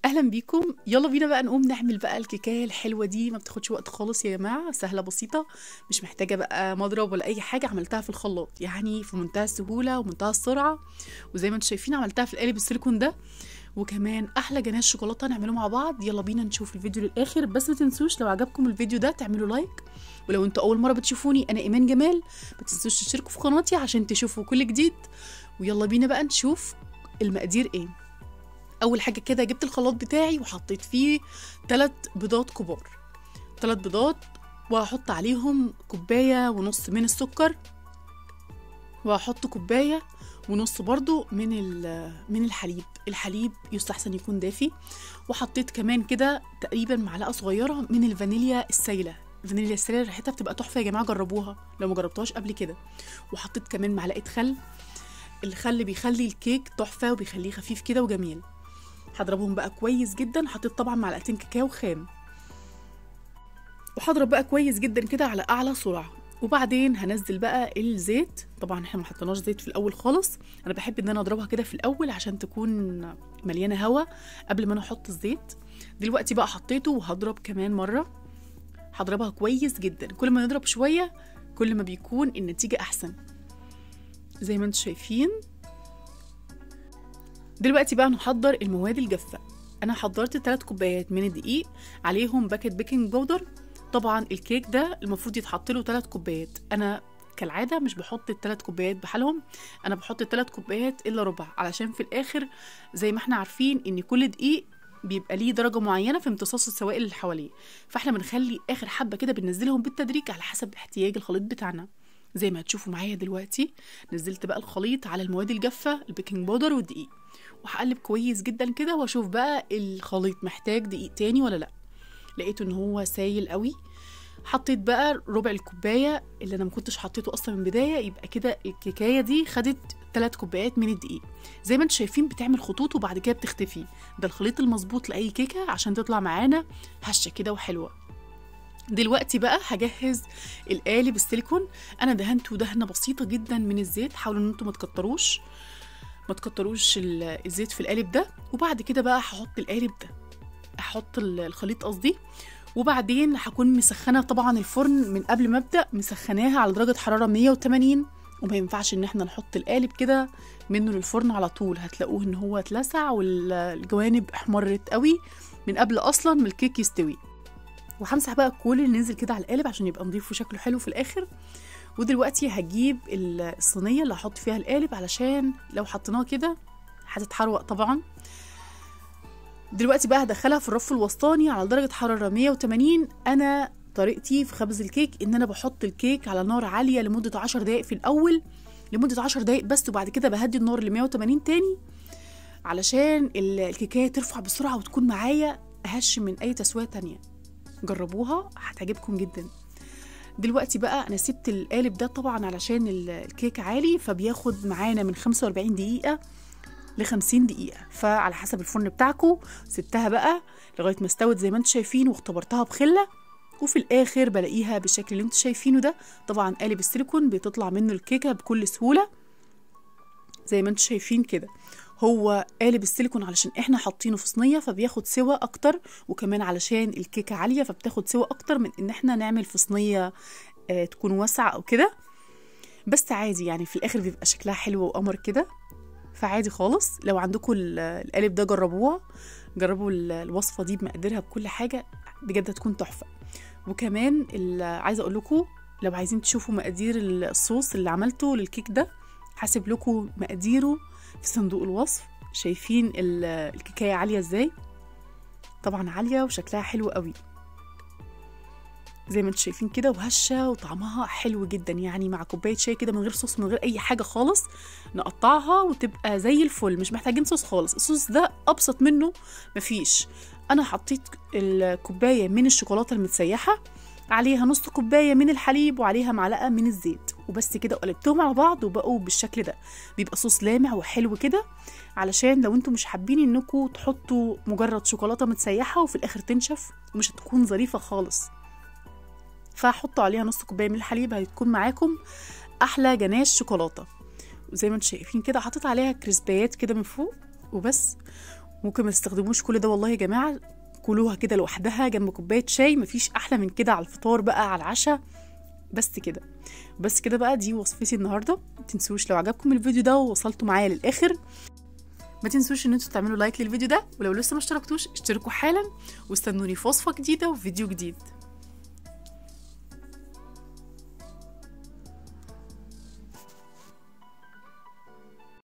اهلا بيكم. يلا بينا بقى نقوم نعمل بقى الكيكايه الحلوه دي، ما بتاخدش وقت خالص يا جماعه، سهله بسيطه، مش محتاجه بقى مضرب ولا اي حاجه، عملتها في الخلاط يعني في منتهى السهوله ومنتهى السرعه. وزي ما انتم شايفين عملتها في القالب السيليكون ده، وكمان احلى جناش شوكولاته نعمله مع بعض. يلا بينا نشوف الفيديو للاخر، بس ما تنسوش لو عجبكم الفيديو ده تعملوا لايك، ولو انتوا اول مره بتشوفوني انا ايمان جمال ما تنسوش تشتركوا في قناتي عشان تشوفوا كل جديد. ويلا بينا بقى نشوف المقادير ايه. اول حاجه كده جبت الخلاط بتاعي وحطيت فيه 3 بيضات كبار، 3 بيضات، وهحط عليهم كوبايه ونص من السكر، وهحط كوبايه ونص برضو من الحليب يستحسن يكون دافي. وحطيت كمان كده تقريبا معلقه صغيره من الفانيليا السايله. الفانيليا السايله ريحتها بتبقى تحفه يا جماعه، جربوها لو ما جربتوهاش قبل كده. وحطيت كمان معلقه خل. الخل بيخلي الكيك تحفه وبيخليه خفيف كده وجميل. هضربهم بقى كويس جدا. حطيت طبعا معلقتين كاكاو خام، وهضرب بقى كويس جدا كده على اعلى سرعه. وبعدين هنزل بقى الزيت. طبعا احنا ما حطيناش زيت في الاول خالص، انا بحب ان انا اضربها كده في الاول عشان تكون مليانه هواء قبل ما انا احط الزيت. دلوقتي بقى حطيته وهضرب كمان مره، هضربها كويس جدا. كل ما نضرب شويه كل ما بيكون النتيجه احسن زي ما انتم شايفين. دلوقتي بقى نحضر المواد الجافة. انا حضرت 3 كوبايات من الدقيق، عليهم باكت بيكنج باودر. طبعا الكيك ده المفروض يتحط له 3 كوبايات، انا كالعادة مش بحط ال3 كوبايات بحالهم، انا بحط 3 كوبايات الا ربع، علشان في الاخر زي ما احنا عارفين ان كل دقيق بيبقى ليه درجة معينة في امتصاص السوائل اللي حواليه، فاحنا بنخلي اخر حبة كده بننزلهم بالتدريج على حسب احتياج الخليط بتاعنا. زي ما هتشوفوا معايا دلوقتي نزلت بقى الخليط على المواد الجافة، البيكنج باودر والدقيق، وهقلب كويس جدا كده واشوف بقى الخليط محتاج دقيق تاني ولا لا. لقيته ان هو سايل قوي. حطيت بقى ربع الكوبايه اللي انا ما كنتش حطيته اصلا من البدايه، يبقى كده الكيكايه دي خدت 3 كوبايات من الدقيق. زي ما انتم شايفين بتعمل خطوط وبعد كده بتختفي. ده الخليط المظبوط لاي كيكه عشان تطلع معانا هشه كده وحلوه. دلوقتي بقى هجهز القالب السيليكون. انا دهنته دهنه بسيطه جدا من الزيت، حاولوا ان انتم ما تكتروش الزيت في القالب ده. وبعد كده بقى هحط القالب ده، هحط الخليط قصدي، وبعدين هكون مسخنه طبعا الفرن من قبل ما ابدا، مسخناها على درجه حراره 180. وما ينفعش ان احنا نحط القالب كده منه للفرن على طول، هتلاقوه ان هو اتلسع والجوانب احمرت قوي من قبل اصلا ما الكيك يستوي. وهمسح بقى كل اللي نزل كده على القالب عشان يبقى نضيف وشكله حلو في الاخر. ودلوقتي هجيب الصينيه اللي هحط فيها القالب، علشان لو حطيناه كده هتتحروق طبعا. دلوقتي بقى هدخلها في الرف الوسطاني على درجه حراره 180. انا طريقتي في خبز الكيك ان انا بحط الكيك على نار عاليه لمده 10 دقائق في الاول، لمده 10 دقائق بس، وبعد كده بهدي النار ل 180 تاني علشان الكيكايه ترفع بسرعه وتكون معايا هش من اي تسويه تانية. جربوها هتعجبكم جدا. دلوقتي بقى انا سبت القالب ده طبعا علشان الكيك عالي، فبياخد معانا من 45 دقيقه ل50 دقيقه، فعلى حسب الفرن بتاعكم. سبتها بقى لغايه ما استوت زي ما انتم شايفين، واختبرتها بخله، وفي الاخر بلاقيها بالشكل اللي انتم شايفينه ده. طبعا قالب السيليكون بتطلع منه الكيكه بكل سهوله زي ما انتم شايفين كده. هو قالب السيليكون علشان احنا حاطينه في صينيه فبياخد سوا اكتر، وكمان علشان الكيكه عاليه فبتاخد سوا اكتر من ان احنا نعمل في صينيه تكون واسعه او كده. بس عادي يعني في الاخر بيبقى شكلها حلو وقمر كده، فعادي خالص. لو عندكم القالب ده جربوها، جربوا الوصفه دي بمقاديرها بكل حاجه، بجد هتكون تحفه. وكمان عايزه اقول لكم لو عايزين تشوفوا مقادير الصوص اللي عملته للكيك ده، هسيب لكم مقاديره في صندوق الوصف. شايفين الكيكايه عاليه ازاي؟ طبعا عاليه وشكلها حلو قوي زي ما انتم شايفين كده، وهشه وطعمها حلو جدا، يعني مع كوبايه شاي كده من غير صوص من غير اي حاجه خالص، نقطعها وتبقى زي الفل. مش محتاجين صوص خالص، الصوص ده ابسط منه مفيش. انا حطيت الكوبايه من الشوكولاته المتسيحه، عليها نص كوبايه من الحليب، وعليها معلقه من الزيت، وبس كده، وقلبتهم على بعض وبقوا بالشكل ده. بيبقى صوص لامع وحلو كده، علشان لو انتم مش حابين انكم تحطوا مجرد شوكولاته متسيحه وفي الاخر تنشف ومش هتكون ظريفه خالص، فحطوا عليها نص كوبايه من الحليب، هتكون معاكم احلى جناش شوكولاته. وزي ما انتم شايفين كده حطيت عليها كريسبيات كده من فوق وبس. ممكن ما تستخدموش كل ده والله يا جماعه، كلوها كده لوحدها جنب كوبايه شاي، مفيش احلى من كده على الفطار بقى، على العشاء. بس كده بقى، دي وصفتي النهارده. متنسوش لو عجبكم الفيديو ده ووصلتوا معايا للاخر، ما تنسوش ان انتوا تعملوا لايك للفيديو ده، ولو لسه ما اشتركتوش اشتركوا حالا، واستنوني في وصفه جديده وفيديو جديد.